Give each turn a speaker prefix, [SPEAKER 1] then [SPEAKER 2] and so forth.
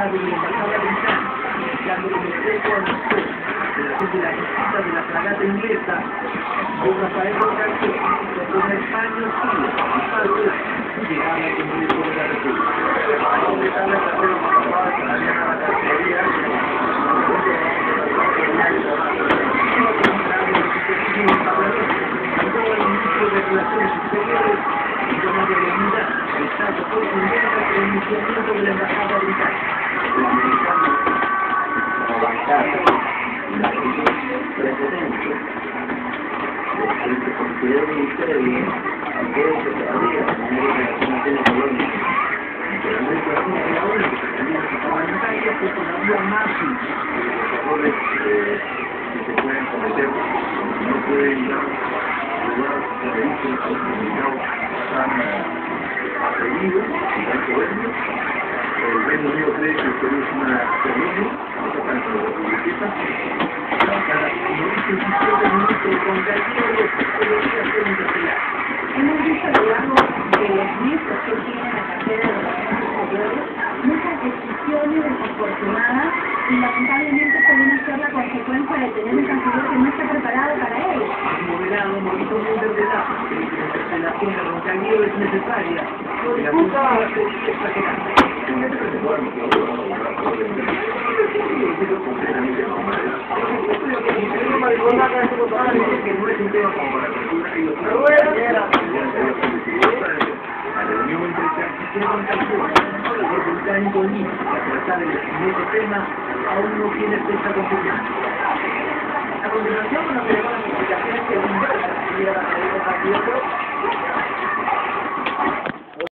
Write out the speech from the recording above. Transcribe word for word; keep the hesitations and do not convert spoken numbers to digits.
[SPEAKER 1] consulado y la embajada británica, indicando como seco a los de la visita de la fragata inglesa, don Rafael García, con España, Chile y Padua, llegaba al Congreso de la República. De Relaciones Exteriores y con la unidad de Estado por su pronunciamiento de la embajada británica.
[SPEAKER 2] Como bancada, la prepotencia del Consejo Ministerio, aquellos que todavía tener relaciones económicas, pero no es así, es la única que tenía esa parlamentaria, fue todavía más simple. Los errores que se pueden cometer no pueden dar lugar a vehículos comunicados tan atrevidos y tan soberbios. El Reino Unido cree que esto es una colonia, no tanto publicita.
[SPEAKER 3] Hemos visto a lo largo de los meses que tiene la cartera de Relaciones Exteriores muchas decisiones desafortunadas y lamentablemente pueden ser la consecuencia de tener un canciller que no está preparado para ello.
[SPEAKER 1] Moderado, bonito, muy verdad, que la interpelación de Roncaglio es necesaria. La cultura es exagerada. Que no es un tema como para la cultura y los la reunión entre Canciller y Canciller, el británico Lee, a tratar el siguiente tema, aún no tiene fecha confirmada. A continuación, nos tenemos las explicaciones que el inversa, que llega a la